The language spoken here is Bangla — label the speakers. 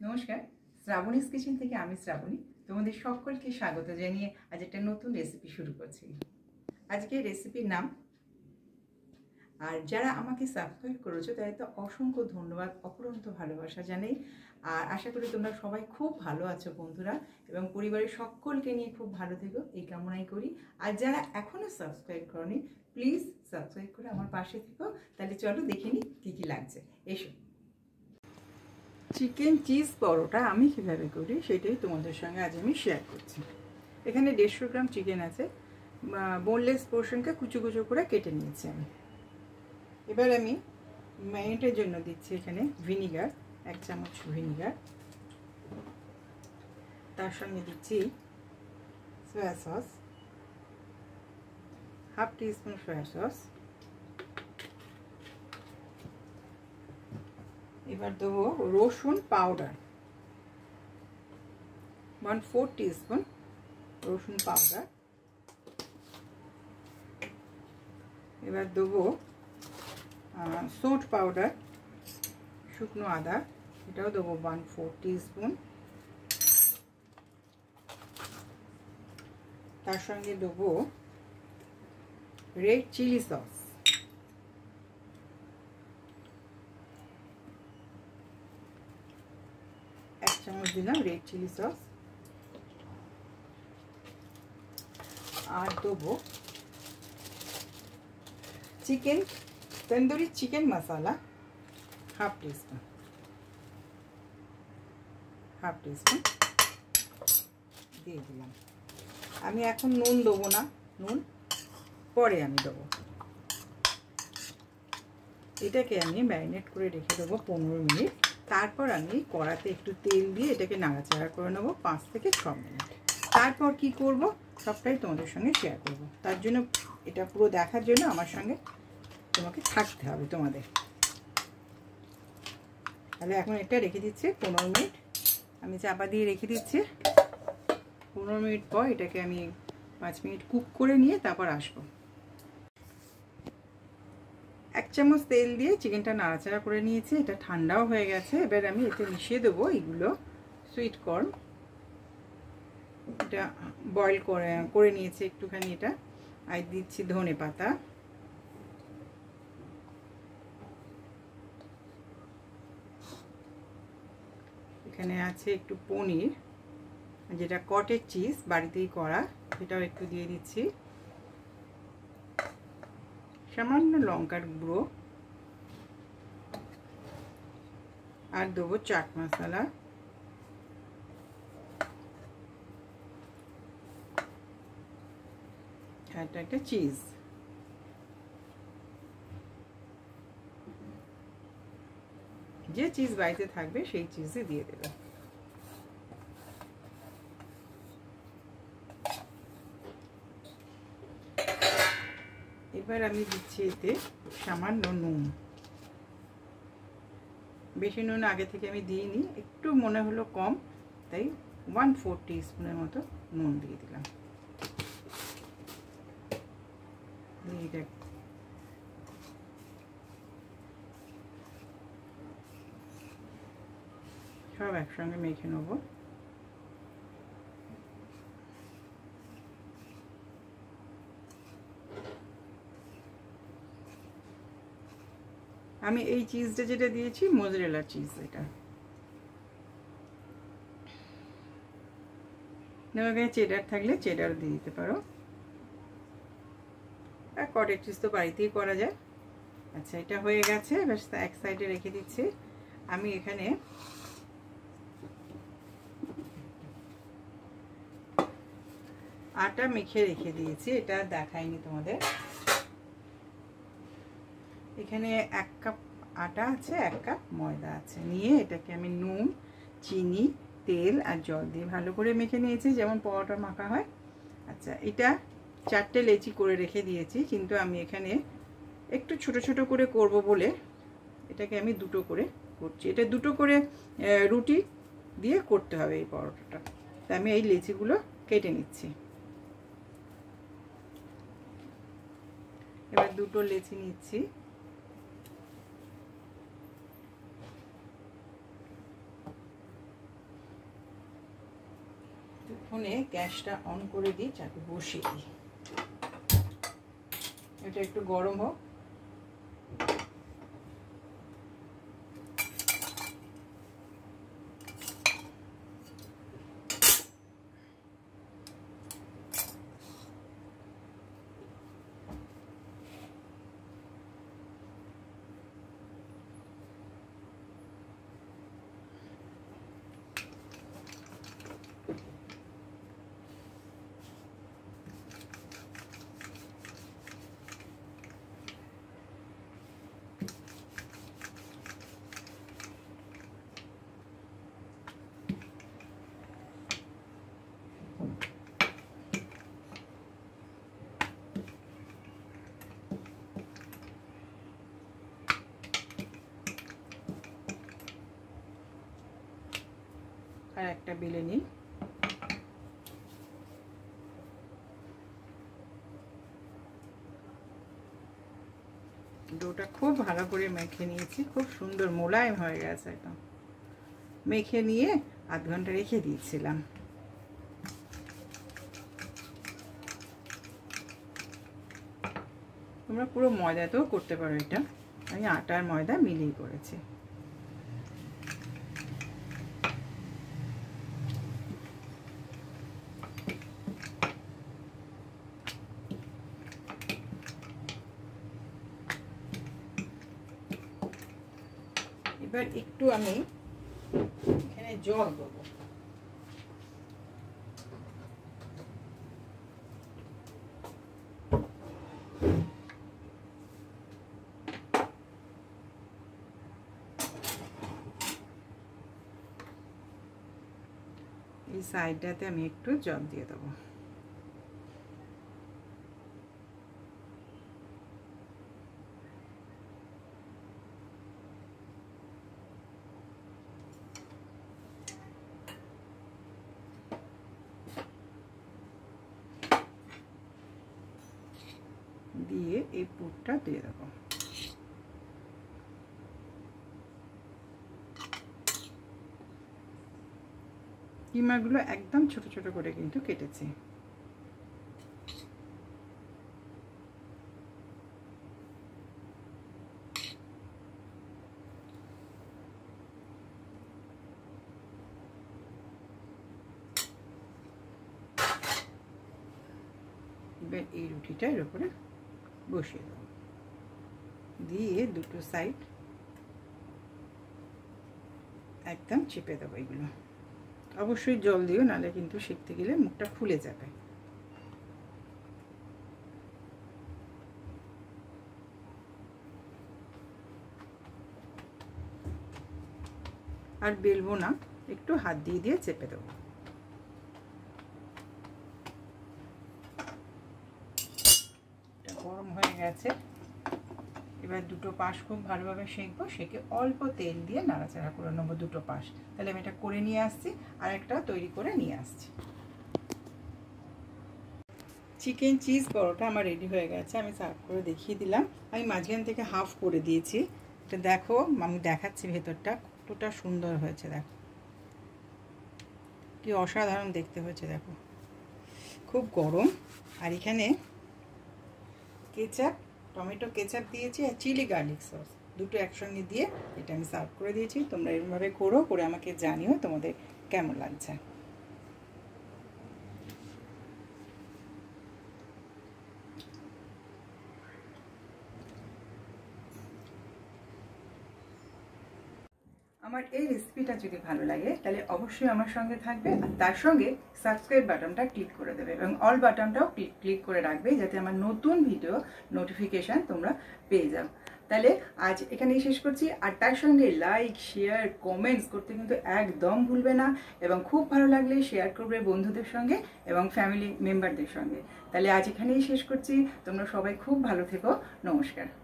Speaker 1: নমস্কার, শ্রাবণীস কিচেন থেকে আমি শ্রাবণী তোমাদের সকলকে স্বাগত জানিয়ে আজ একটা নতুন রেসিপি শুরু করছি। আজকে রেসিপির নাম, আর যারা আমাকে সাবস্ক্রাইব করেছো তাদের তো অসংখ্য ধন্যবাদ, অপরন্ত ভালোবাসা জানাই। আর আশা করি তোমরা সবাই খুব ভালো আছো বন্ধুরা, এবং পরিবারের সকলকে নিয়ে খুব ভালো থেকো এই কামনাই করি। আর যারা এখনও সাবস্ক্রাইব করনি প্লিজ সাবস্ক্রাইব করে আমার পাশে থেকো। তাহলে চলো দেখে নিই কী কী লাগছে। এসো, চিকেন চিজ পরোটা আমি কীভাবে করি সেটাই তোমাদের সঙ্গে আজ আমি শেয়ার করছি। এখানে 150 গ্রাম চিকেন আছে, বোনলেস পোর্শনকে কুচো কুচো করে কেটে নিয়েছি আমি। এবার আমি ম্যারিনেটের জন্য দিচ্ছি এখানে ভিনিগার, 1 চামচ ভিনিগার। তার সঙ্গে দিচ্ছি soya sauce, half teaspoon soya sauce. এবার দেবো রসুন পাউডার, 1/4 টিস্পুন রসুন পাউডার। এবার দেবো সোট পাউডার, শুকনো আদা, এটাও দেবো 1/4 টিস্পুন। তার সঙ্গে দেবো রেড চিলি সস, 1 চামচ দিলাম রেড চিলি সস। আর দেবো chicken tandoori chicken masala, half teaspoon দিয়ে দিলাম। আমি এখন নুন দেবো না, নুন পরে আমি দেবো। এটাকে আমি ম্যারিনেট করে রেখে দেবো 15 মিনিট। তারপর আমি কড়াতে একটু তেল দিয়ে এটাকে নাড়াচাড়া করে নেবো 5 থেকে 6 মিনিট। তারপর কি করব সবটাই তোমাদের সঙ্গে শেয়ার করব। তার জন্য এটা পুরো দেখার জন্য আমার সঙ্গে তোমাকে থাকতে হবে তোমাদের। তাহলে এখন এটা রেখে দিচ্ছি 15 মিনিট, আমি চাপা দিয়ে রেখে দিচ্ছি। 15 মিনিট পর এটাকে আমি 5 মিনিট কুক করে নিয়ে তারপর আসবো। 1 চামচ তেল দিয়ে চিকেনটা নাড়াচাড়া করে নিয়েছি, এটা ঠান্ডাও হয়ে গেছে। এবার আমি এতে মিশিয়ে দেবো এইগুলো সুইট কর্ন, এটা বয়েল করে নিয়েছি একটুখানি এটা। আর দিচ্ছি ধনে পাতা, এখানে আছে একটু পনির, যেটা কটেজ চিজ বাড়িতেই করা, সেটাও একটু দিয়ে দিচ্ছি। সামান্য লঙ্কার গুঁড়ো, আর দেবো চাট মশলা, এটা একটা চিজ। যে চিজ বাড়িতে থাকবে সেই চিজই দিয়ে দেবে। এবার আমি দিচ্ছি এতে সামান্য নুন, বেশি নুন আগে থেকে আমি দিইনি, একটু মনে হলো কম, তাই 1/4 টিস্পুনের মতো নুন দিয়ে দিলাম। সব একসঙ্গে মেখে নেব। আমি এই চিজটা যেটা দিয়েছি মোজারেলা চিজ, এটা তোমার কাছে চেডার থাকলে চেডার দিয়ে দিতে পারো, আর কটেজ চিজ তো বাড়িতেই করা যায়। আচ্ছা, এটা হয়ে গেছে, এবার এক সাইডে রেখে দিচ্ছি। আমি এখানে আটা মেখে রেখে দিয়েছি, এটা দেখাইনি তোমাদের। এখানে 1 কাপ আটা আছে, 1 কাপ ময়দা আছে, নিয়ে এটাকে আমি নুন, চিনি, তেল আর জল দিয়ে ভালো করে মেখে নিয়েছি, যেমন পরোটা মাখা হয়। আচ্ছা, এটা 4টে লেচি করে রেখে দিয়েছি, কিন্তু আমি এখানে একটু ছোট ছোট করে করব বলে এটাকে আমি 2টো করে করছি। এটা 2টো করে রুটি দিয়ে করতে হবে এই পরোটাটা, তাই আমি এই লেচিগুলো কেটে নিচ্ছি। এবার 2টো লেচি নিচ্ছি, এতক্ষণে গ্যাসটা অন করে দিই, চাটু বসিয়ে দিই। এটা একটু গরম হোক। আর একটা বেলে নিই। ডোটা খুব ভালো করে মেখে নিয়েছি, খুব সুন্দর মোলায়েম হয়ে গেছে একদম। মেখে নিয়ে আধ ঘন্টা রেখে দিয়েছিলাম। তোমরা পুরো ময়দাতেও করতে পারো, এটা আমি আটার ময়দা মিলিয়ে করেছি। এবার একটু আমি এখানে জল দেবো। এই সাইডটাতে আমি একটু জল দিয়ে দেবো। দিয়ে এই পুরটা দিয়ে দেবো। কিমাগুলো একদম ছোট ছোট করে কিন্তু কেটেছি। এবার এই রুটিটা এর উপরে বসিয়ে দেবো, দিয়ে দুটো সাইড একদম চেপে দেবো। এগুলো অবশ্যই জল দিও, নাহলে কিন্তু শিখতে গেলে মুখটা ফুলে যাবে। আর বেলবো না, একটু হাত দিয়ে দিয়ে চেপে দেবো। গরম হয়ে গেছে, এবার দুটো পাশ খুব ভালোভাবে সেঁকবো, সেঁকে অল্প তেল দিয়ে নাড়াচাড়া করে নেবো দুটো পাশ। তাহলে আমি এটা করে নিয়ে আসছি, আর একটা তৈরি করে নিয়ে আসছি। চিকেন চিজ পরোটা আমার রেডি হয়ে গেছে, আমি সার্ভ করে দেখিয়ে দিলাম। আমি মাঝখান থেকে হাফ করে দিয়েছি। এটা দেখো, আমি দেখাচ্ছি ভেতরটা কতটা সুন্দর হয়েছে। দেখো কি অসাধারণ দেখতে হয়েছে, দেখো খুব গরম। আর এখানে কেচাপ, টমেটো কেচাপ দিয়েছি, আর চিলি গার্লিক সস দুটো একসঙ্গে দিয়ে এটা আমি সার্ভ করে দিয়েছি। তোমরা এরকমভাবে করো, করে আমাকে জানিও তোমাদের কেমন লাগছে। আমার এই রেসিপিটা যদি ভালো লাগে তাহলে অবশ্যই আমার সঙ্গে থাকবে, আর তার সঙ্গে সাবস্ক্রাইব বাটনটা ক্লিক করে দেবে এবং অল বাটনটাও ক্লিক করে রাখবে, যাতে আমার নতুন ভিডিও নোটিফিকেশান তোমরা পেয়ে যাও। তাহলে আজ এখানেই শেষ করছি, আর তার সঙ্গে লাইক শেয়ার কমেন্টস করতে কিন্তু একদম ভুলবে না, এবং খুব ভালো লাগলে শেয়ার করবে বন্ধুদের সঙ্গে এবং ফ্যামিলি মেম্বারদের সঙ্গে। তাহলে আজ এখানেই শেষ করছি, তোমরা সবাই খুব ভালো থেকো, নমস্কার।